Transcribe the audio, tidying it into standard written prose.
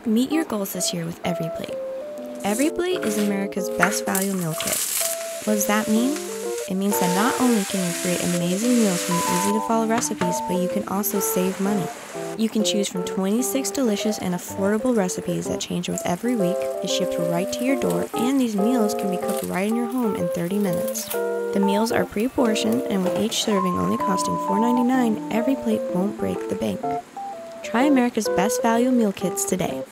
Meet your goals this year with Every Plate. Every Plate is America's best value meal kit. What does that mean? It means that not only can you create amazing meals from the easy-to-follow recipes, but you can also save money. You can choose from 26 delicious and affordable recipes that change with every week, is shipped right to your door, and these meals can be cooked right in your home in 30 minutes. The meals are pre-portioned, and with each serving only costing $4.99, Every Plate won't break the bank. Try America's best value meal kits today.